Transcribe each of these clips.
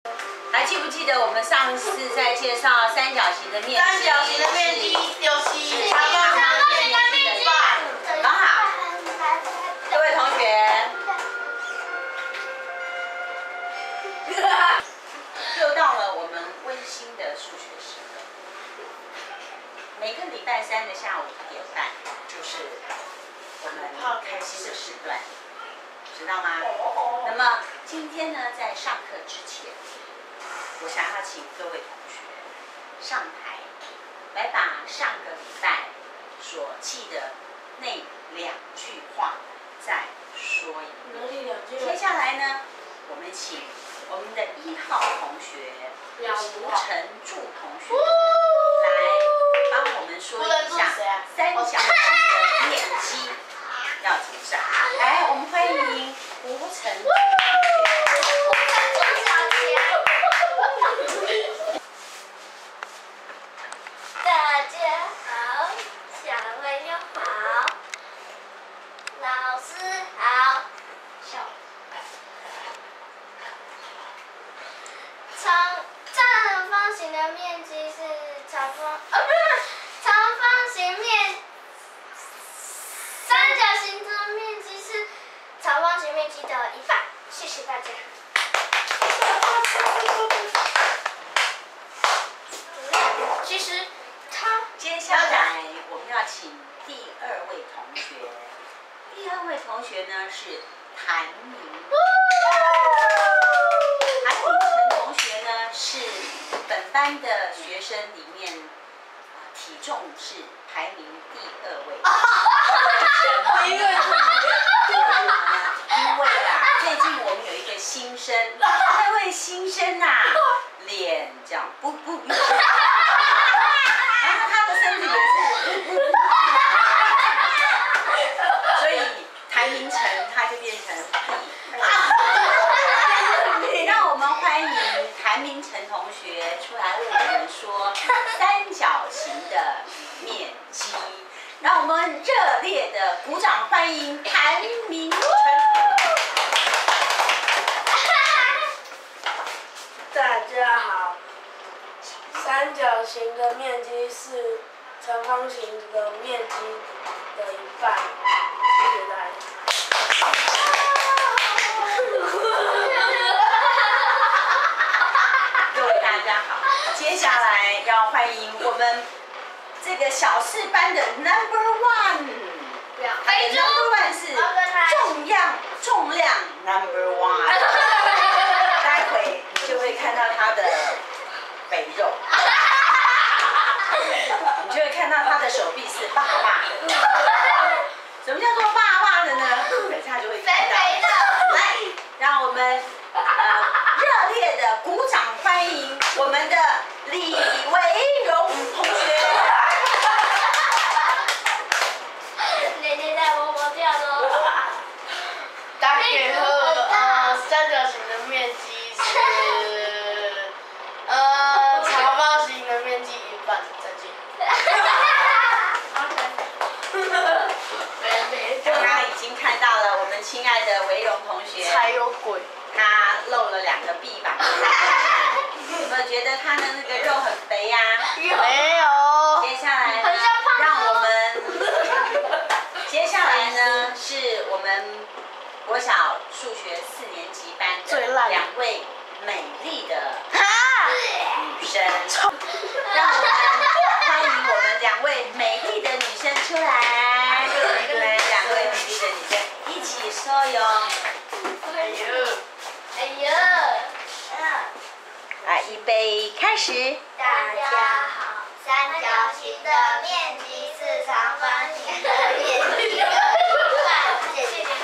还记不记得我们上次在介绍三角形的面积？ 三角形的面积就是长方形的面积的一半。 很好，各位同学，又到了我们温馨的数学时刻。每个礼拜三的下午1点半，就是我们开心的时段，知道吗？那么今天呢，在上课之前，我想要请各位同学上台，来把上个礼拜所记的那2句话再说一遍。接下来呢，我们请我们的1号同学吴成柱同学来帮我们说一下三角形的面积要怎么算。来，我们欢迎吴成柱。 大家好，小朋友好，老师好。正方形的面积是长方形三角形的面积是长方形面积的一半。谢谢大家。其实接下来我们要请第2位同学，第2位同学呢是谭明。谭明成同学呢是本班的学生里面体重是排名第2位。因为最近我们有一个新生，那位新生脸这样不，然后他的身体也是，所以谭明成他就变成第2。让我们欢迎谭明成同学出来为我们说三角形的面积。让我们热烈的鼓掌欢迎谭明成。 大家好，三角形的面积是长方形的面积的一半。谢谢大家。 各位大家好，接下来要欢迎我们这个小4班的 Number 1。 非洲 Number 1是重量 Number 1。待会你就会看到他的肥肉，你就会看到他的手臂是大大的。什么叫做大大的呢？等一下就会看到。来，让我们热烈的鼓掌欢迎我们的李维荣同学。 奶奶在摸摸掉了。 大家好，三角形的面积是长方形的面积一半。再见。 刚刚已经看到了我们亲爱的维荣同学， 才有鬼。 他露了2个臂膀。有没有觉得他的那个肉很肥呀？ 没有。 接下来呢，让我们接下来呢是我们国小数学4年级班的2位美丽的女生，让我们欢迎我们2位美丽的女生出来。2位美丽的女生一起说哟。 哎呦， 预备开始。 大家好，三角形的面积是长方形的面积的一半。谢谢你们。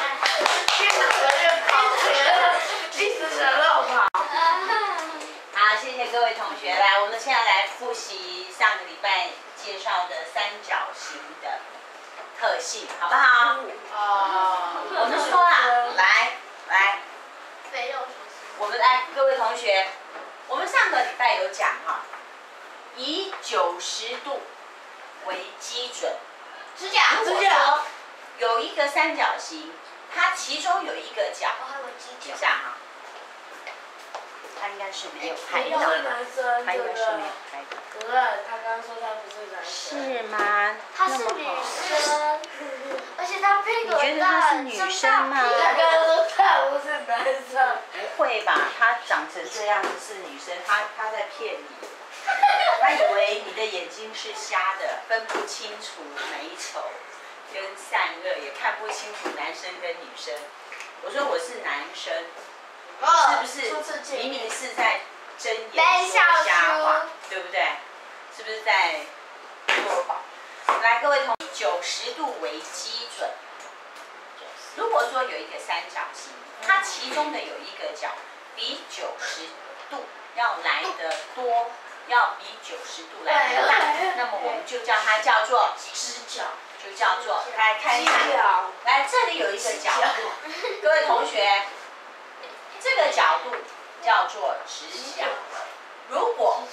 好，谢谢各位同学。来，我们现在来复习上个礼拜介绍的三角形的特性，好不好？我们说来，我们来各位同学，我们上个礼拜有讲以90度为基准， 指甲。 如果说有一个三角形，它其中有一个角， 我还有鸡脚。 这样他应该是没有拍不是到， 男生， 他应该这个是没有拍到。 主任他刚刚说他不是男生。 是吗？ 她是女生，而且她屁股你觉得她是女生吗他刚刚说他不是男生。 不会吧？她长成这样子是女生，她在骗你。她以为你的眼睛是瞎的，分不清楚美丑跟善恶，也看不清楚男生跟女生。我说我是男生，是不是？明明是在睁眼说瞎话，对不对？是不是在说谎？来，各位同学，90度为基准。如果说有一个三角形，它其中的有一个角比90度要来得多，要比90度来得大，那么我们就叫它叫做直角，就叫做来看一下，来这里有一个角度，各位同学，这个角度叫做直角。如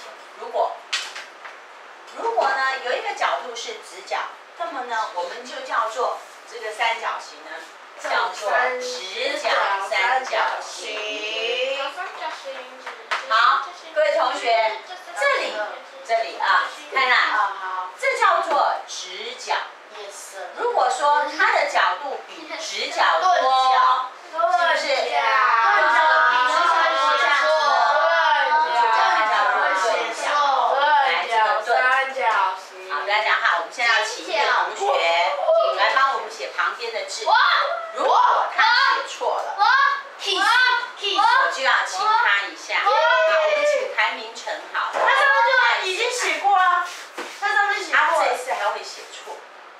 果呢有一个角度是直角，那么呢我们就叫做这个三角形呢叫做直角三角形。好，各位同学，这里啊，看看，这叫做直角。如果说它的角度比直角多，是不是？钝角的比直角多这样子呢？我们就叫它叫做钝角。来，这个钝。好，大家讲好，我们现在要请一个同学来帮我们写旁边的字。如果他写错了，我就要亲他一下。好，我们请谭明成好了。 他上面就已经写过了，他上面写过。 他这次还会写错。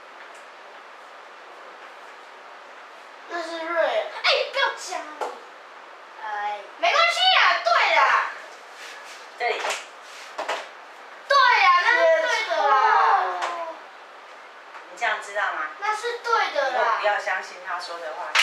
那是瑞。 哎，不要讲。没关系啊，对啦。 这里。 对呀，那是对的啦。 你这样知道吗？ 那是对的啦以后不。要相信他说的话。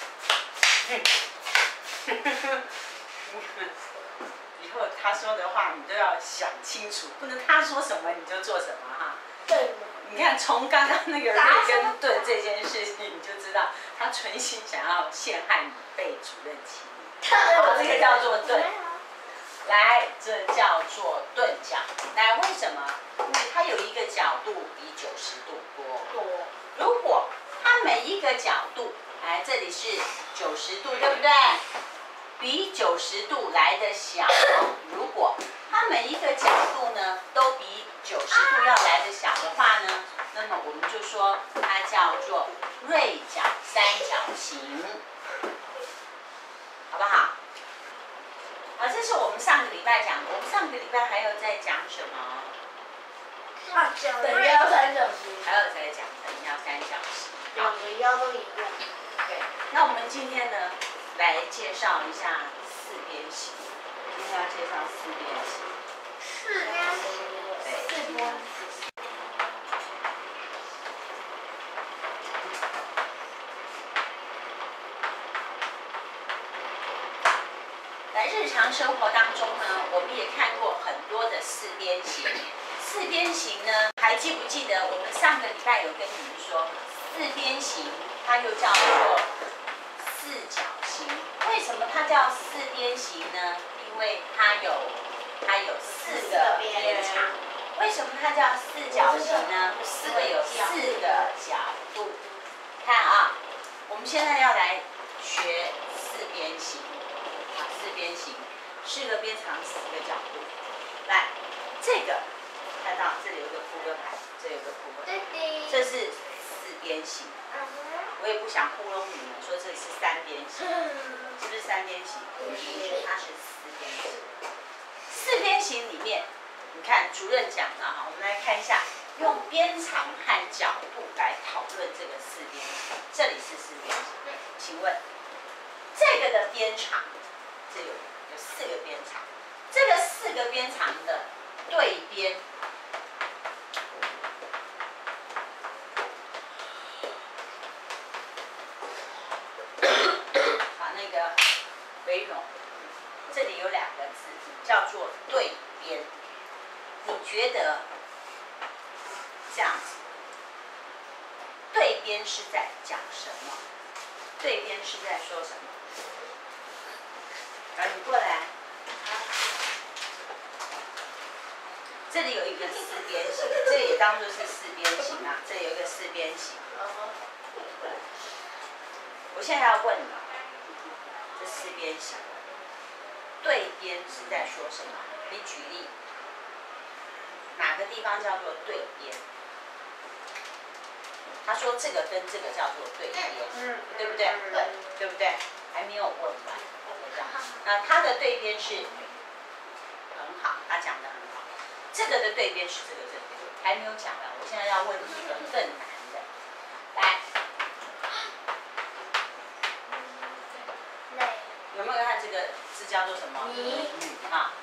以后他说的话你都要想清楚，不能他说什么你就做什么哈。 对。 你看从刚刚那个瑞跟盾这件事情，你就知道他存心想要陷害你被主任欺负。好，这个叫做盾。来，这叫做钝角。来，为什么？因为它有一个角度比90度多。如果它每一个角度，来这里是90度，对不对？比90度来的小。如果它每一个角度呢都比90度要来的小的话呢，那么我们就说它叫做锐角三角形，好不好？好，这是我们上个礼拜讲的。我们上个礼拜还有在讲什么？ 等腰三角形。 还有在讲等腰三角形。 两个腰都一样。 对，那我们今天呢，来介绍一下四边形。今天要介绍四边形。 四边形。 对。 四边。 在日常生活当中呢，我们也看过很多的四边形。四边形呢，还记不记得我们上个礼拜有跟你们说，四边形它又叫做四角形。为什么它叫四边形呢？因为它有4个边长。为什么它叫四角形呢？因为有4个角度。看啊，我们现在要来学四边形。四边形，4个边长，4个角度。来，这个看到这里有个扑克牌，这有个扑克牌，这是四边形。我也不想糊弄你们，说这是3边形，是不是3边形？它是4边形。4边形里面，你看主任讲的哈，我们来看一下，用边长和角度来讨论这个四边形。这里是四边形，请问这个的边长？这有4个边长，这个4个边长的对边，把那个围拢，这里有2个字叫做对边。你觉得这样子，对边是在讲什么？对边是在说什么？你过来。 这里有一个四边形，这个也当做是四边形啊，这里有一个四边形。我现在要问你，这四边形对边是在说什么？你举例，哪个地方叫做对边？他说这个跟这个叫做对边，对不对？对不对？还没有问完，那他的对边是很好，他讲的很好。这个的对边是这个对边，还没有讲完。我现在要问你一个更难的，来，有没有看这个字叫做什么？米啊，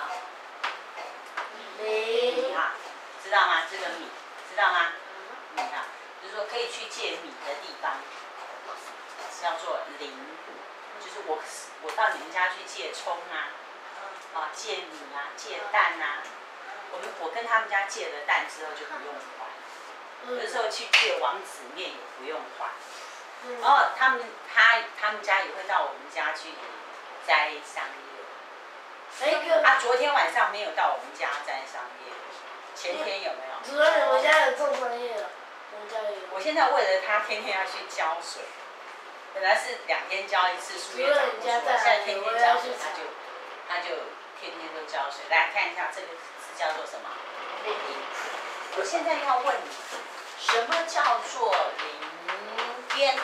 米啊，知道吗？这个米，知道吗？米啊，就是说可以去借米的地方，叫做邻，就是我到你们家去借葱啊，借米啊，借蛋啊。我跟他们家借了蛋之后就不用还，有时候去借王子面也不用还。然后他们家也会到我们家去摘桑叶。昨天晚上没有到我们家摘桑叶，前天有没有？ 主任，我家有种桑叶了，我们家也有。 我现在为了他天天要去浇水，本来是2天浇一次，树叶长不出来，现在天天浇水，他就天天都浇水。来看一下这个字叫做什么？邻。我现在要问你，什么叫做邻边？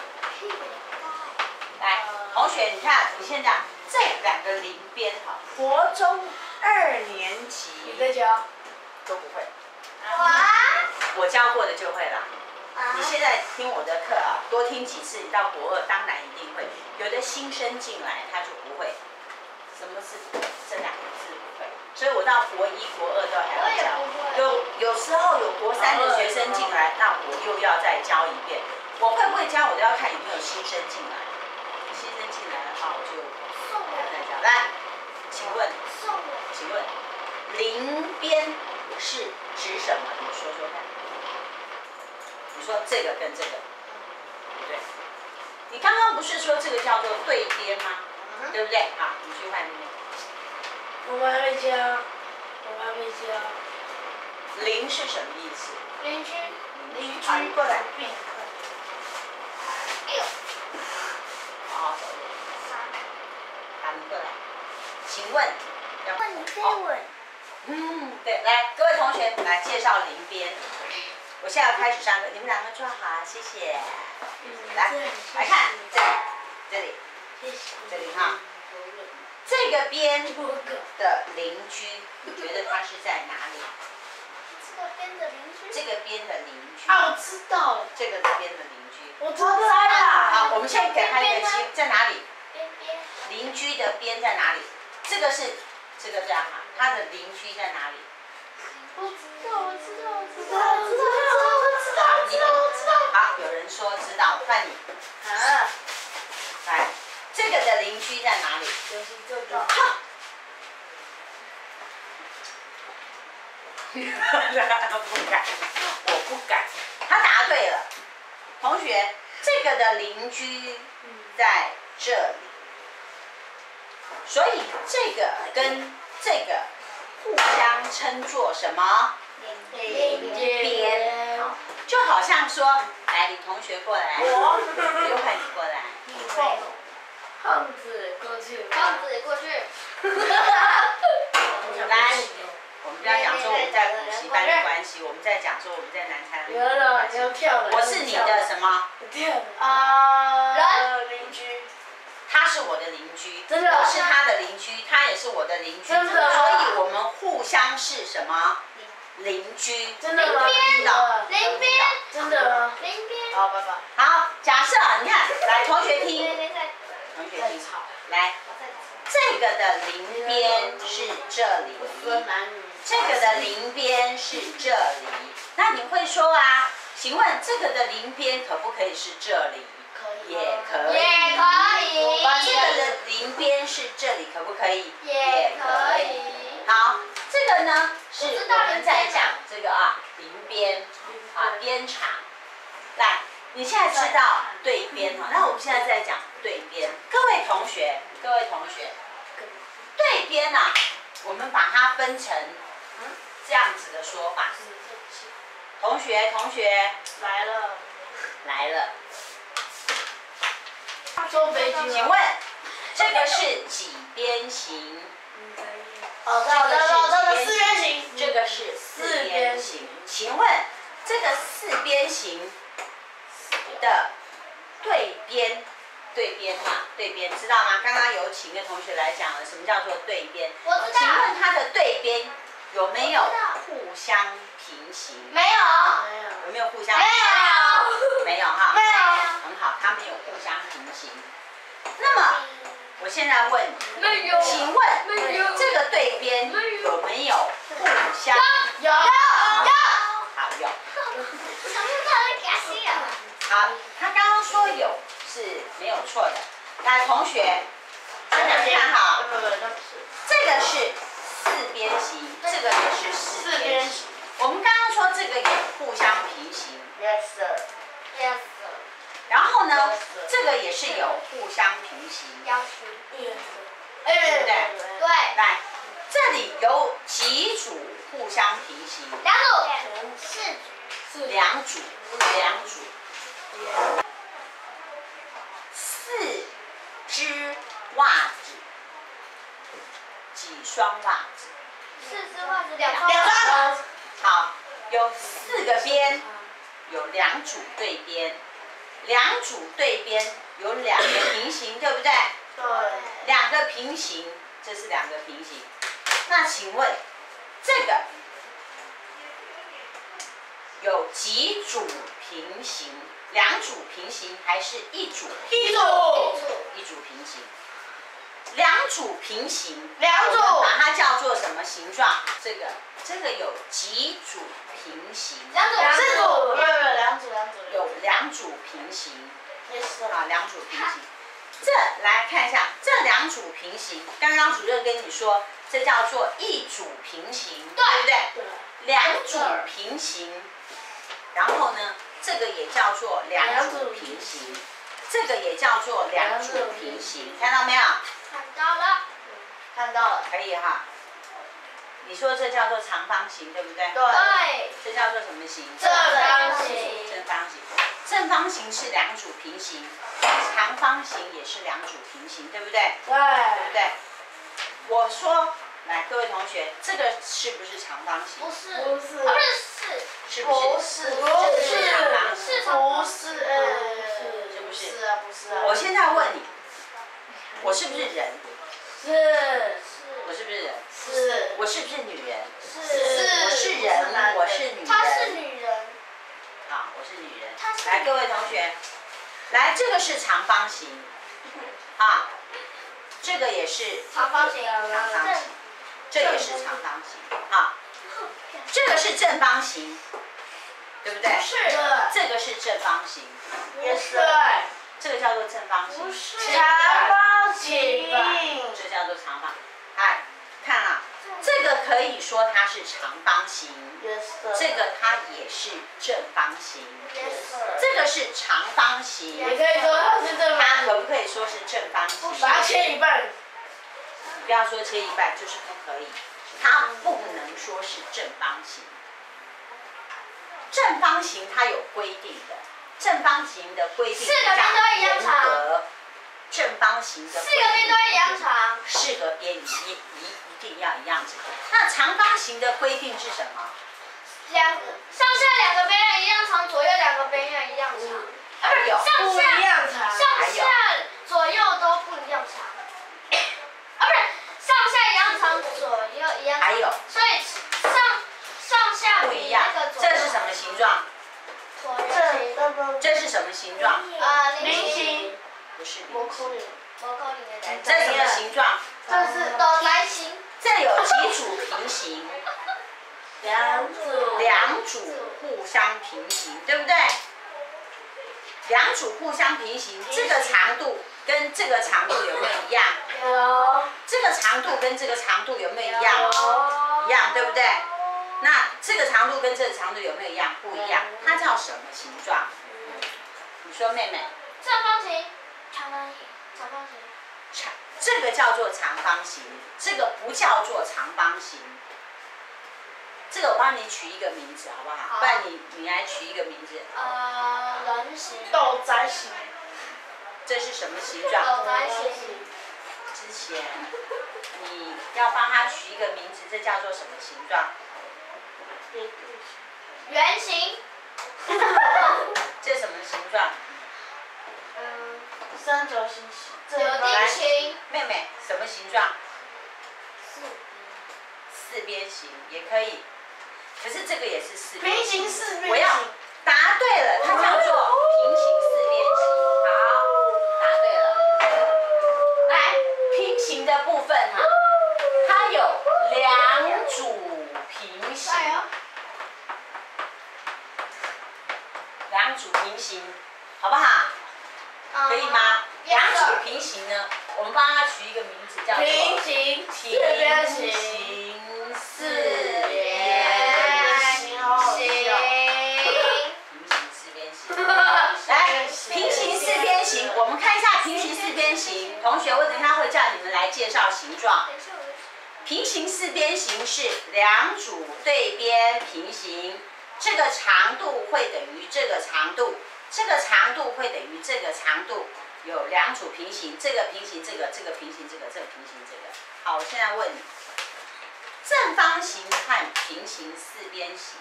来，同学，你看你现在这2个邻边哈，国中2年级你在教都不会。我教过的就会了。你现在听我的课啊，多听几次，你到国2当然一定会。有的新生进来他就不会，什么是这2个字不会，所以我到国1、国2都还要教。有时候有国3的学生进来，那我又要再教一遍。我会不会教，我都要看有没有新生进来。新生进来的话，我就还要再教。来，请问，邻边是指什么？你说说看。你说这个跟这个，对。你刚刚不是说这个叫做对边吗？对不对？好，你去换那边。 我们还没教。 邻是什么意思？ 邻居。 好，你过来。好好走路。好，你过来。请问？ 问你可以问。 对，来，各位同学，来介绍邻边。我现在要开始上课，你们2个坐好，谢谢。来看这里，这里哈，这个边的邻居，你觉得他是在哪里？ 这个边的邻居。 这个边的邻居。 我知道了。 这个边的邻居。 我知道了。 好，我们现在给他一个机会，在哪里？ 边。 邻居的边在哪里？这个是这个这样哈，他的邻居在哪里？ 我知道。 好，有人说知道，换你。来，这个的邻居在哪里？ 就是这个。 我不敢。他答对了，同学，这个的邻居在这里，所以这个跟这个互相称作什么？邻边。就好像说，来，李同学过来，又换你过来。 胖子过去。 来，我们不要讲说我们在补习班的关系，我们在讲说我们在南山的关系。我是你的什么？ 邻居。 他是我的邻居， 真的。 我是他的邻居，他也是我的邻居，所以我们互相是什么？邻居。 真的吗？ 邻边。 真的吗？ 邻边。 好，拜拜。 好，假设你看，来，同学听，来，这个的邻边是这里，这个的邻边是这里。那你会说啊？请问这个的邻边可不可以是这里？也可以。这个的邻边是这里，可不可以？也可以。好，这个呢是我们在讲这个邻边边长。来，你现在知道对边哈，那我们现在在讲对边。各位同学，对边我们把它分成这样子的说法。同学来了。 来了， 坐飞机请问这个是几边形？ 哦， 这个是四边形。 这个是四边形。请问这个四边形的对边嘛？对边知道吗？刚刚有请个同学来讲了，什么叫做对边？ 我知道。 请问它的对边有没有互相平行？ 没有。 有没有互相？ 没有。 没有哈。 没有。 很好，它没有互相平行。那么我现在问你， 没有。 请问这个对边有没有互相？ 有。 好，有。 什么都给死人。 好，他刚刚说有是没有错的。来，同学，想想看哈，这个是四边形，这个也是四边形。我们刚刚说这个也互相平行。 Yes sir. Yes. 然后呢，这个也是有互相平行， 要求。 对不对？ 对。 来，这里有几组互相平行？ 两组。 两组。4只袜子，几双袜子 ？4只袜子，2 双。 好，有4个边，有2组对边，2组对边有2个平行，对不对对。 2个平行，这是2个平行。那请问这个有几组平行？2组平行还是1组？ 一组。 1组平行。2组平行。 2组。 我们把它叫做什么形状？这个有几组平行 ？2组。 4组。 有2组平行。 Yes. 啊，2组平行。这来看一下，这2组平行，刚刚主任跟你说，这叫做1组平行，对不对？ 对。 2组平行，然后呢，这个也叫做2组平行，这个也叫做2组平行，看到没有？ 看到了。 可以哈。你说这叫做长方形，对不对？ 对。 这叫做什么形？ 正方形。 正方形。正方形是2组平行，长方形也是2组平行，对不对？ 对。 对不对？我说，来，各位同学，这个是不是长方形？ 不是。 不是。 不是。 是不是？ 不这是。 是长方形。 不是。 是不是？ 不是啊。 我现在问你，我是不是人？ 是。 我是不是人？ 是。 我是不是女人？ 是。 我是人，我是女人。 她是女人。 好，我是女人。 她是。 来，各位同学，来，这个是长方形，啊，这个也是长方形。 长方形，这也是长方形，啊，这个是正方形，对不对？ 是。 这个是正方形。 也是。 这个叫做正方形。 不是。 长方形。 这叫做长方。哎，看啊，这个可以说它是长方形，这个它也是正方形，这个是长方形， 也可以说它是正方形。 它可不可以说是正方形？ 把它切一半。 你不要说切一半，就是不可以，它不能说是正方形。正方形它有规定的，正方形的规定比较严格。正方形的 4个边都一样长 ，4个边一定要一样长。那长方形的规定是什么？ 上下2个边要一样长，左右2个边要一样长。 还有不一样长。 上下左右都不一样长。不是，上下一样长，左右一样长。 还有。 所以上下不一样。这是什么形状？这是什么形状？ 菱形。 不是摩扣零。 这是什么形状？ 这是斗台形。 这有几组平行？2组互相平行，对不对？2组互相平行，这个长度跟这个长度有没有一样？ 有。 这个长度跟这个长度有没有一样？一样，对不对？那这个长度跟这个长度有没有一样？不一样，它叫什么形状？你说，妹妹。 正方形。长方形。 这个叫做长方形，这个不叫做长方形。 这个我帮你取一个名字好不好？不然你来取一个名字。 人形。 豆仔形。 这是什么形状？ 豆仔形。 之前你要帮它取一个名字，这叫做什么形状？ 圆形。 这什么形状？ 三角形。 有定形。 妹妹，什么形状？四边形也可以，可是这个也是四边形。 平行四边形。 我要答对了，它叫做平行四边形。好，答对了。来，平行的部分哈，它有两组平行，两组平行，好不好？可以吗？两组平行呢，我们帮它取一个名字，叫做平行四边形。 平行四边形。来，平行四边形，我们看一下平行四边形。同学，我等一下会叫你们来介绍形状。平行四边形是两组对边平行，这个长度会等于这个长度，这个长度会等于这个长度。有两组平行，这个平行这个，这个平行这个，这个平行这个。好，我现在问你，正方形和平行四边形。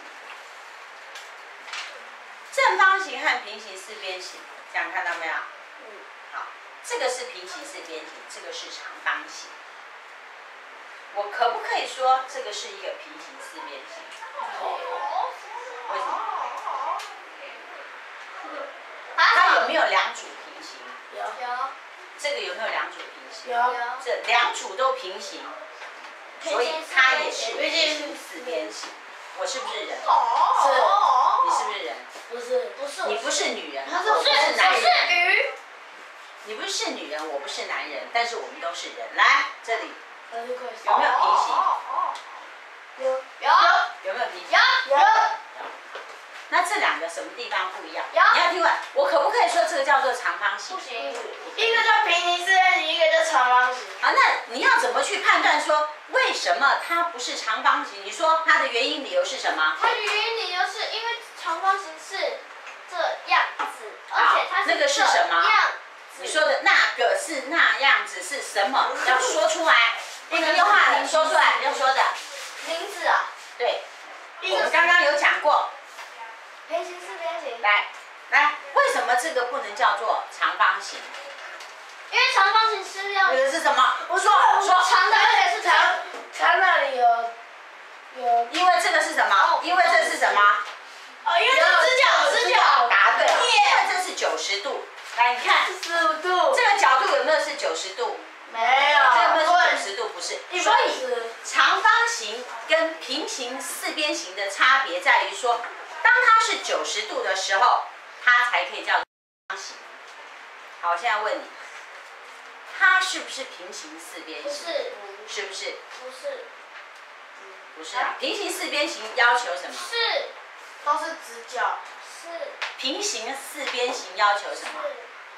正方形和平行四边形，这样看到没有？好，这个是平行四边形，这个是长方形。我可不可以说这个是一个平行四边形？为什么？它有没有两组平行？ 有。 这个有没有两组平行？ 有。 这两组都平行，所以它也是平行四边形。我是不是人？ 是。 你是不是人？ 不是。 你不是女人， 我不是男人。 是鱼。 你不是女人，我不是男人，但是我们都是人。来，这里有有没有平行？有没有平行？ 有。 那这两个什么地方不一样？ 有。 你要听完，我可不可以说这个叫做长方形？ 不行。 一个叫平行四边形，一个叫长方形。 好，那你要怎么去判断说为什么它不是长方形？你说它的原因理由是什么？ 它原因理由是因为长方形是这样子，而且它是那个是什么？ 这样子。 你说的那个是那样子是什么？要说出来，不能用话，你说出来，要说的。 名字啊。 对，我们刚刚有讲过。 平行四边形。 来，为什么这个不能叫做长方形？ 因为长方形是要。 那个是什么？说长的，而且是长。 它那里有。 因为这个是什么？因为这是什么？ 因为是直角。 答对了。因为这是90度。来，你看。 45度。 这个角度有没有是90度？ 没有。 这个有没有是90度？不是。所以 140。 长方形跟平行四边形的差别在于说，当它是90度的时候，它才可以叫做长方形。好，我现在问你，它是不是平行四边形？ 不是。 是不是？ 不是。 不是啊，平行四边形要求什么？ 是。 都是直角。 是。 平行四边形要求什么？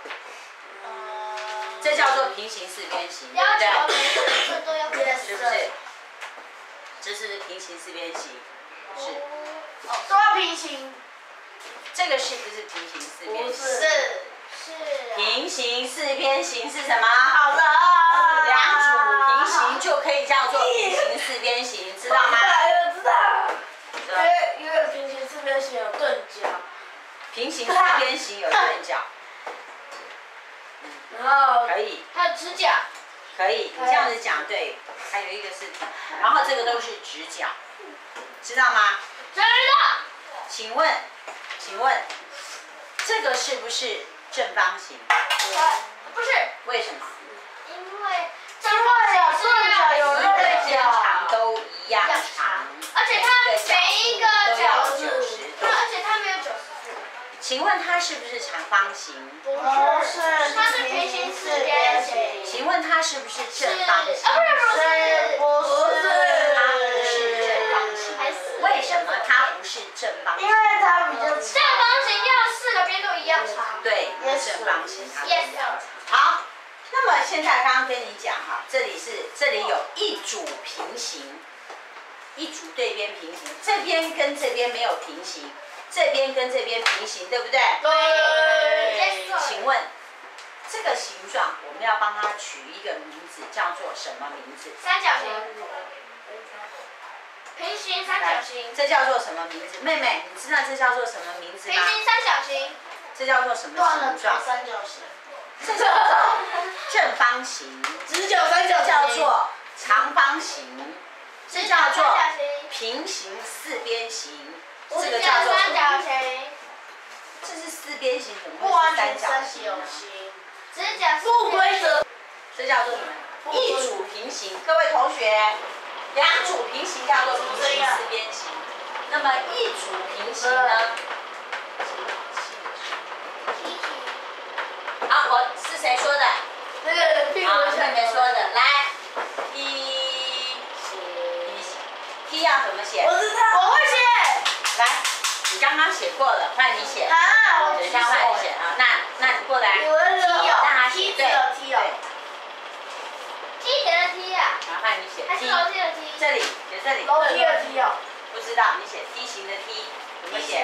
是。 这叫做平行四边形，对要不对？ 求每个颜色都要变是不是？这是平行四边形，是。 都要平行。 这个是不是平行四边形？ 是。 平行四边形是什么？ 好的。 两组平行就可以叫做平行四边形，知道吗？ 知道。因为平行四边形有钝角。 平行四边形有钝角。 然后。 可以。 还有直角。 可以，你这样子讲对。还有一个是，然后这个都是直角，知道吗？ 知道。 请问，这个是不是正方形？ 不是。 为什么？ 因为正方形有对角长都一样长， 而且它每一个角度 90度， 而且它没有90度。 请问它是不是长方形？ 不是，它是平行四边形。 请问它是不是正方形？ 不是。 它不是正方形。为什么它不是正方形？ 因为它比较长。 正方形要4个边都一样长。 对，正方形它比较长。好，那么现在刚刚跟你讲哈，这里有一组平行， 一组对边平行，这边跟这边没有平行，这边跟这边平行，对不对？ 对。 请问这个形状我们要帮它取一个名字，叫做什么名字？ 三角形。平行三角形。 这叫做什么名字？妹妹，你知道这叫做什么名字吗？ 平行三角形。 这叫做什么形状？ 三角形。 这叫做正方形。 直角三角形。 叫做长方形。这叫做平行四边形。这个叫做三角形。 这是四边形，怎么会是三角形呢？ 直角不规则。 这叫做什么？一组平行。各位同学，两组平行叫做平行四边形。那么一组平行呢？好，我是谁说的？ 那个屁股好，妹妹说的。来，T 要怎么写？ 我知道，我会写。 来，你刚刚写过了，换你写。 啊， 等一下换你写啊。那你过来。 让他写。对。 梯田的梯啊。 然后换你写。 还是楼梯的梯？ 这里写这里。 楼梯的梯哦。 不知道，你写梯形的梯，怎么写？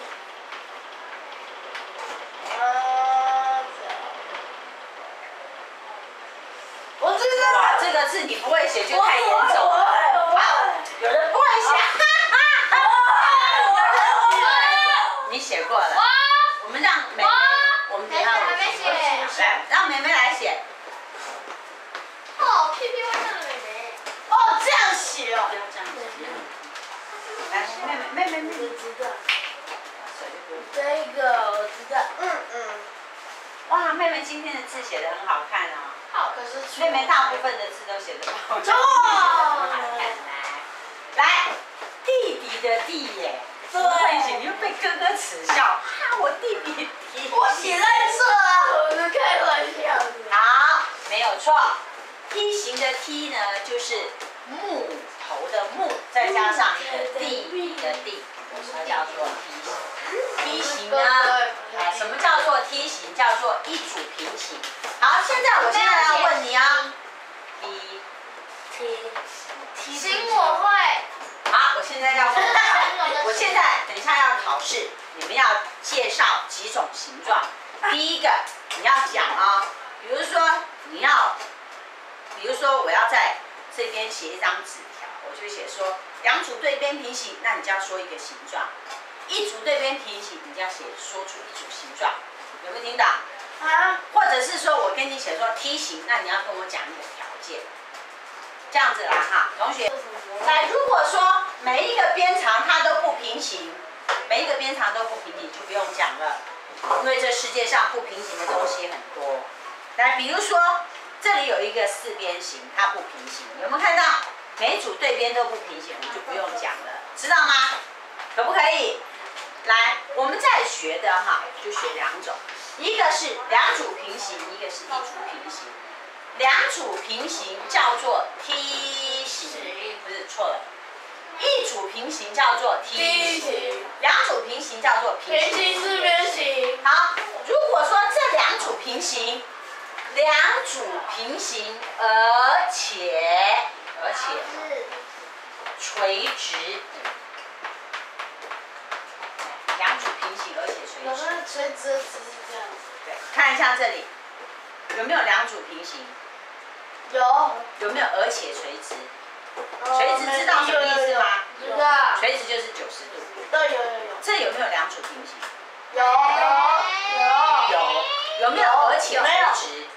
我知道。 哇，这个字你不会写就太严重了。好，有人不会写。你写过了。我们让妹妹，我们等一下还没写。 来，让妹妹来写。 哦，屁屁会上的妹妹。 哦，这样写哦。 不要这样子。来，妹妹， 我知道。这个我知道。 哇，妹妹今天的字写得很好看哦。 好， 可是妹妹大部分的字都写得不好看。 错。 来，弟弟的弟耶。 对。 你又被哥哥耻笑。哈，我弟弟弟。 我写在这啊，我是开玩笑的。 好，没有错。梯形的梯呢，就是木头的木，再加上一个地的地，它叫做梯形。梯形呢，什么叫做梯形？叫做一组平行。好，现在我要问你啊。 梯形我会。 好，我现在要问你，我现在等一下要考试，你们要介绍几种形状。第一个你要讲啊，比如说我要在这边写一张纸条，我就写说两组对边平行，那你就要说一个形状；一组对边平行，你就要说出一组形状，有没有听到？ 啊。 或者是说我跟你写说梯形，那你要跟我讲一个条件，这样子啦哈，同学。来，如果说每一个边长它都不平行，就不用讲了，因为这世界上不平行的东西很多。来，比如说这里有一个四边形，它不平行，有没有看到？每一组对边都不平行，我就不用讲了，知道吗？可不可以？来，我们在学的哈，就学两种，一个是两组平行，一个是一组平行。两组平行叫做梯形，不是错了。一组平行叫做梯形，两组平行叫做平行四边形。 好，如果说这两组平行，而且垂直，两组平行而且垂直。 垂直只是这样子。 对，看一下这里，有没有两组平行？有没有而且垂直？垂直知道什么意思吗？ 知道。 垂直就是90度。 对，有。 这有没有两组平行？ 有。 有没有而且垂直？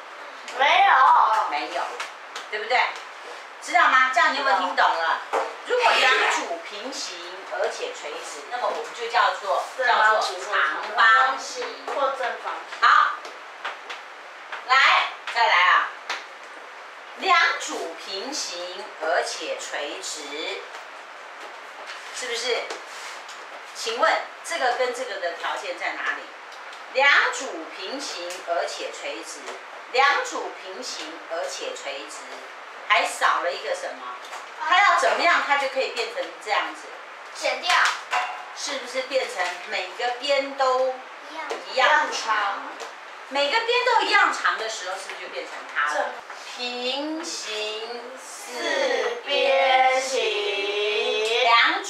没有，对不对？知道吗？这样你有没有听懂了？如果两组平行而且垂直，那么我们就叫做长方形或正方形。 好，来，再来啊！两组平行而且垂直，是不是？请问这个跟这个的条件在哪里？两组平行而且垂直，两组平行而且垂直，还少了一个什么？它要怎么样，它就可以变成这样子？ 剪掉。 是不是变成每个边都一样长？每个边都一样长的时候，是不是就变成它了？平行四边形。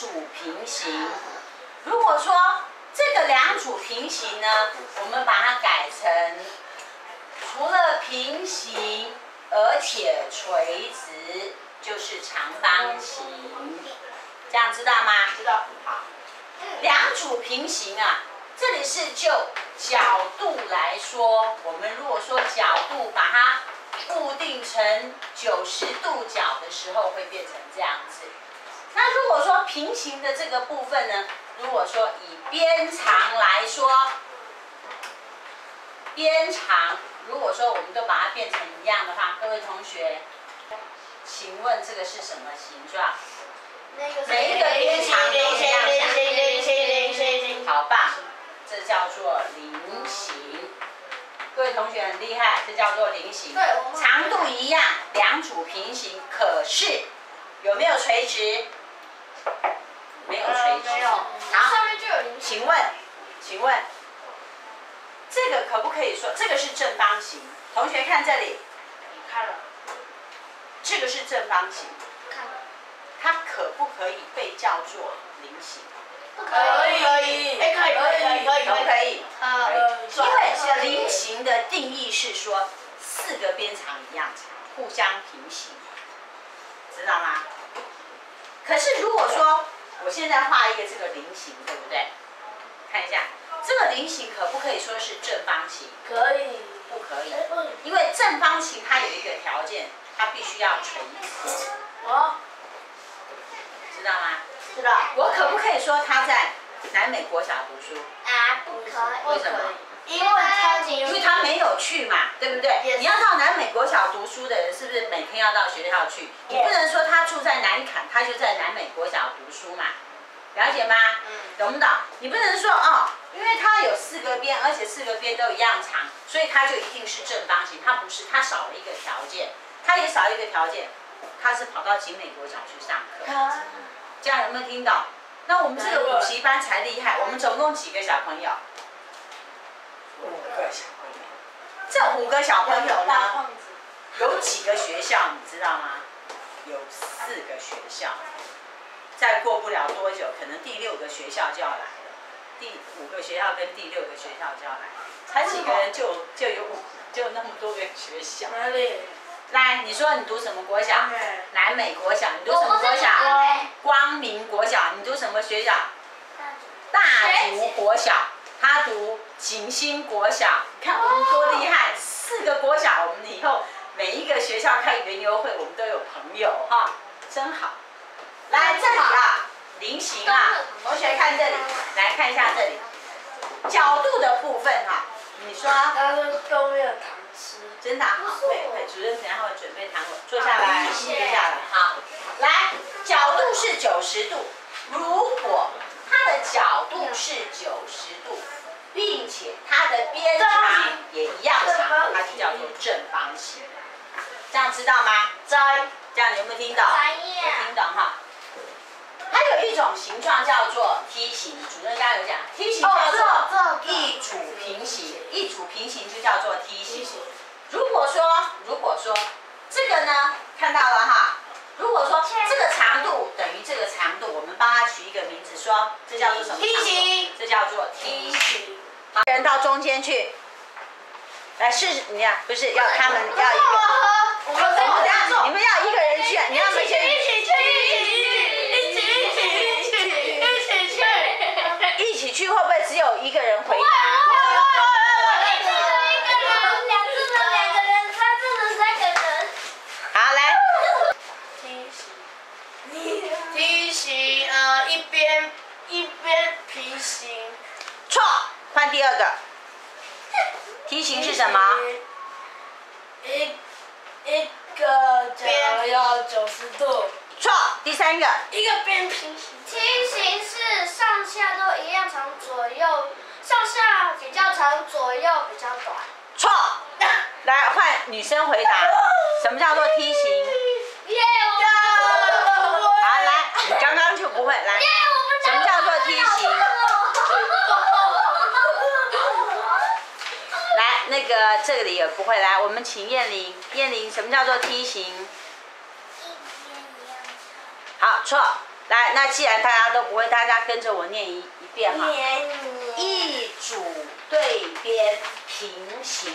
组平行。如果说这个两组平行呢，我们把它改成除了平行，而且垂直，就是长方形。这样知道吗？知道。好，两组平行啊，这里是就角度来说，我们如果说角度把它固定成90度角的时候，会变成这样子。那如果说平行的这个部分呢，如果说以边长来说，边长如果说我们都把它变成一样的话，各位同学，请问这个是什么形状？每一个边长都一样长。好棒，这叫做菱形。各位同学很厉害，这叫做菱形。长度一样，两组平行，可是有没有垂直？没有垂直。好， 上面就有菱形。 请问，这个可不可以说这个是正方形？同学看这里， 看了， 这个是正方形， 看了。 它可不可以被叫做菱形？ 可以，可以， 可不可以？因为菱菱形的定义是说4个边长一样长，互相平行，知道吗？可是如果说我现在画一个这个菱形，对不对？看一下，这个菱形可不可以说是正方形？ 可以， 不可以，因为正方形它有一个条件，它必须要垂直。 哦， 知道吗？ 知道。 我可不可以说他在南美国小读书？ 啊，不可以。 为什么？ 因为他没有去嘛，对不对？你要到南美国小读书的人，是不是每天要到学校去？你不能说他住在南坎，他就在南美国小读书嘛，了解吗？懂不懂？你不能说哦，因为它有4个边，而且4个边都一样长，所以它就一定是正方形。它不是，它少了一个条件，它也少了一个条件，它是跑到景美国小去上课。这样有没有听懂？那我们这个补习班才厉害，我们总共几个小朋友？5个小朋友。这5个小朋友呢，有几个学校你知道吗？有4个学校。再过不了多久，可能第6个学校就要来了。第5个学校跟第6个学校就要来，才几个人就那么多个学校。 哪里？ 来，你说你读什么国小？南美国小。你读什么国小？光明国小。你读什么学校？大竹国小。他读景兴国小。看我们多厉害，4个国小，我们以后每一个学校开园游会，我们都有朋友哈，真好。来这里啊，菱形啊，同学看这里，来看一下这里，角度的部分哈，你说。 他说都没有糖吃。 真的好，会，主任等下会准备糖果，坐下来，坐下来，好，来，角度是90度，如果它的角度是90度，并且它的边长也一样长，它就叫做正方形。这样知道吗？这样你有没有听懂？有听懂哈。还有一种形状叫做梯形，主任刚刚有讲，梯形叫做一组平行，一组平行就叫做梯形。如果说这个呢，看到了哈，如果说这个长度等于这个长度，我们帮它取一个名字，说这叫做什么？梯形，这叫做梯形。好，人到中间去，来试试，你看，不是要他们要一个，你们要一个人去，你让他们先一起去，会不会只有一个人回答？好，来。 梯形，一边平行。 错，换第2个。梯形是什么？ 一个角要90度。 错，第3个。 一个边平行。 梯形是上下都一样长，左右上下比较长，左右比较短。 错，来换女生回答，什么叫做梯形？好，来，你刚刚就不会，来，什么叫做梯形？来，那个这里也不会，来，我们请燕玲，什么叫做梯形？好，错， 来，那既然大家都不会，大家跟着我念一遍哈。一组对边平行。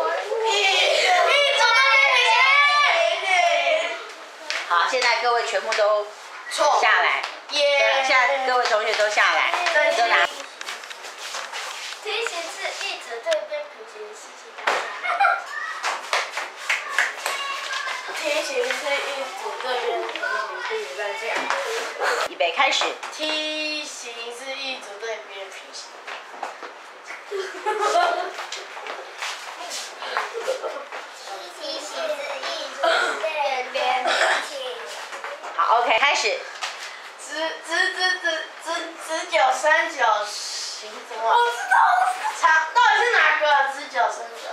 好，现在各位全部都下来。现在各位同学都下来，你都拿。 题型是一直对边平行事情当题型是一组对边平行，并且在这样。 预备开始。 梯形是一组对边平行。 题型是一组对边平行。 好 ，OK， 开始。 直角三角形什么？我知道。到底是哪个？直角三角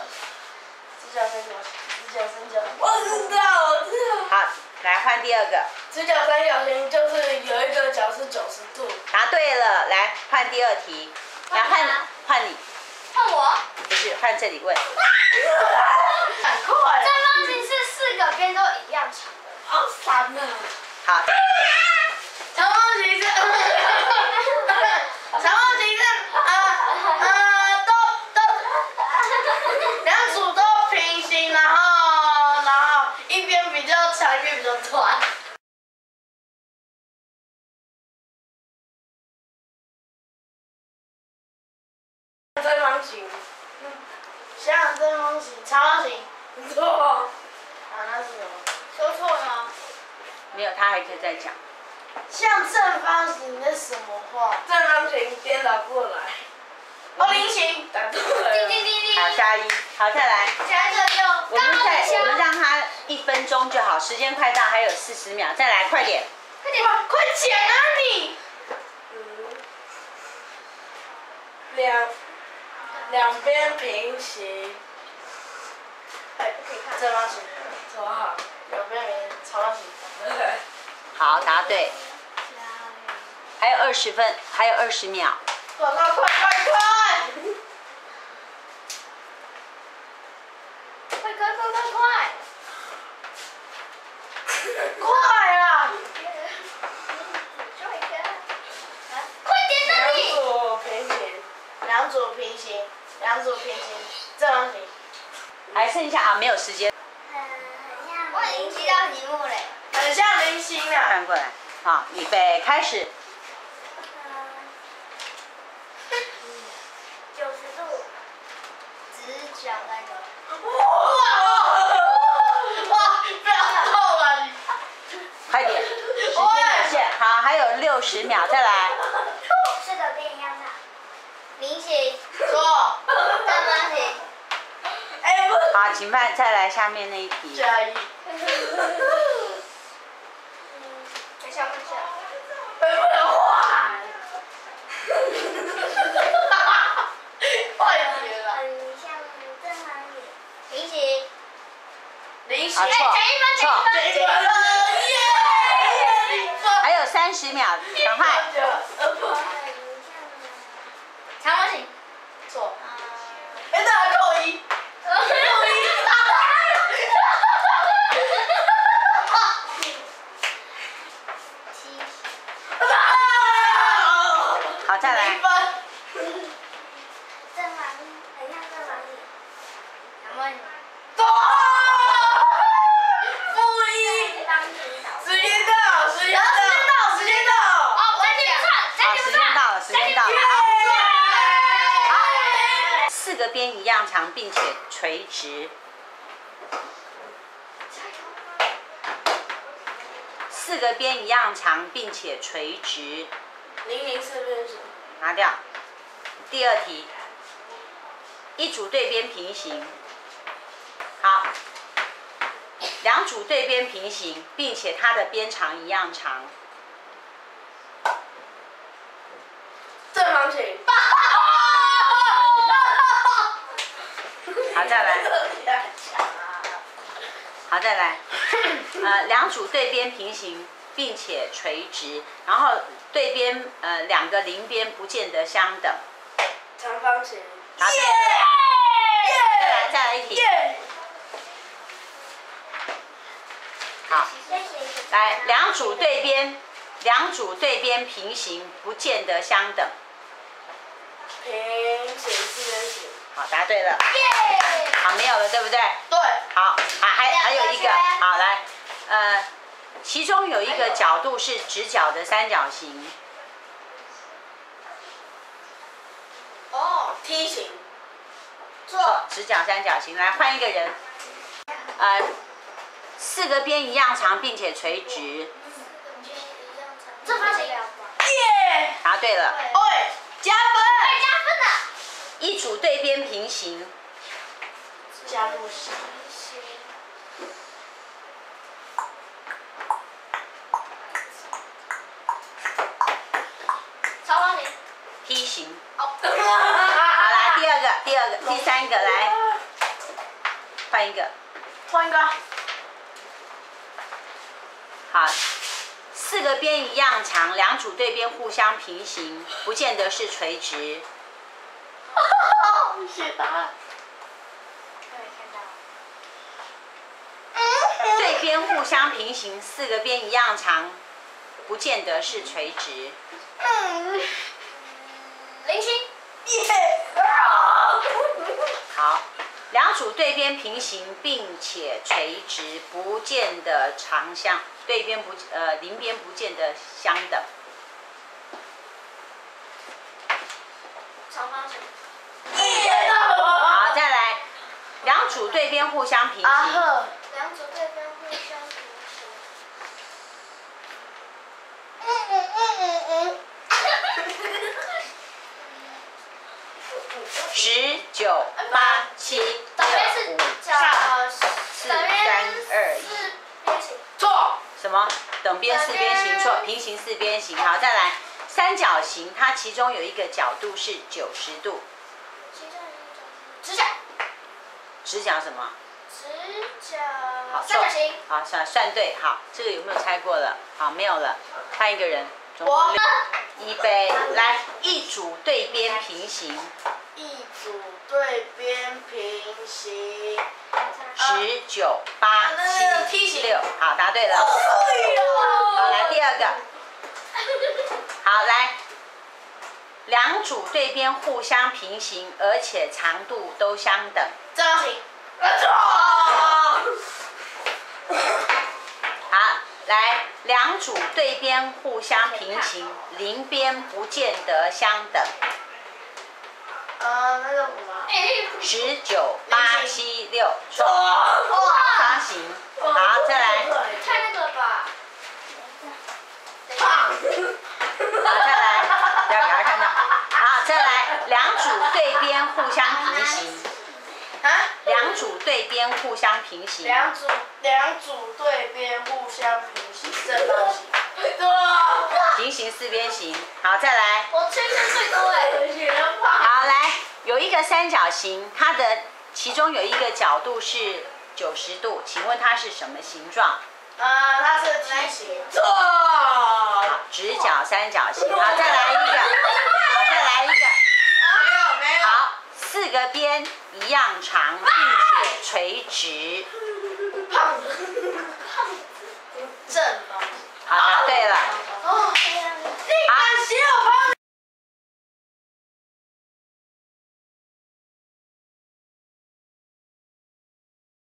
形。我知道。 好，来换第二个。 直角三角形就是有一个角是90度。 答对了，来换第二题。来换你。 换我？ 不是，换这里问。 很快。 正方形是4个边都一样长的。 好烦啊！ 好。 长方形是两组都平行，然后一边比较长，一边比较短。正方形，想想正方形，长方形，错。啊，那是什么？ 说错了吗？ 没有，他还可以再讲。 像正方形的什么话？正方形颠倒过来。菱形。答对了。 叮。 好，下一。好，再来。 下一个就我们让他1分钟就好，时间快到，还有40秒，再来，快点。 快点， 快讲啊你！两边平行。 不可以看。 正方形。左好。两边平行，长方形。 好，答对。还有20分，还有20秒。 快！快啊！ 快点啊你！ 两组平行，正方形。 还剩下啊，没有时间。 我已经知道题目嘞。 很像菱形啊。 看过来，好，预备，开始。 90度，直角那个。 哇！不要痛了你。 快点，时间有限。好，还有60秒，再来。 4个边一样大。菱形。 错。 正方形。 好，请再来下面那一题。 加1。 等下。 不能画。快点了。 像正方形。菱形。 菱形。 好，错。还有30秒，赶快。 长方形。 错。那扣1。 好，再来。 正方形，很像正方形。长方形。 时间到。 哦，再计算。 时间到了。好，4个边一样长，并且垂直。4个边一样长，并且垂直。 004边形。 拿掉。第二题，一组对边平行。好，两组对边平行，并且它的边长一样长。 正方形。 好，再来。好，再来。两组对边平行，并且垂直，然后对边2个邻边不见得相等。 长方形。 答对。再来一题。好，来2组对边两组对边平行，不见得相等。 平行四边形。 好，答对了。 耶！ 好，没有了，对不对？ 对。 好，还有一个， 两个圈好来，其中有一个角度是直角的三角形。 哦，梯形。 错。 直角三角形。来换一个人。四个边一样长，并且垂直。 正方形。 耶！ 答对了。 哎，加分。 加分了。 一组对边平行。 加入式。 长方形。 梯形。 好。 好，来第三个来，换一个。 换一个。 好，四个边一样长，两组对边互相平行，不见得是垂直。 写答案。 对边互相平行，四个边一样长，不见得是垂直。 菱形。 耶！ 好，两组对边平行并且垂直，不见得长相，对边邻边不见得相等。 长方形。 好，再来，两组对边互相平行。 两组对边互相平行。 10、9、8、7、6、5、4、3、2、1。 错。 什么？等边四边形错，平行四边形。好，再来，三角形它其中有一个角度是90度。 直角。 直角什么？ 直角。 好， 三角形。 好，算对。好，这个有没有猜过了？好，没有了。换一个人。 我。 预备，来，一组对边平行。 一组对边平行。 10、9、8、7、6。好，答对了。好，来第二个。好，来，两组对边互相平行，而且长度都相等。 正方形。 好，来，两组对边互相平行，邻边不见得相等。 那个什么 ？10、9、8、7、6。错。方形。好，再来。 看那个吧。 好，再来，不要给他看到。好，再来，两组对边互相平行。两组对边互相平行。 两组对边互相平行，正方形。 平行四边形。好，再来。 我吹的最多哎。 好，来，有一个三角形，它的其中有一个角度是90度，请问它是什么形状？ 它是梯形。错。 好，直角三角形。好，再来一个。好，再来一个。 没有。 好，四个边一样长，并且垂直。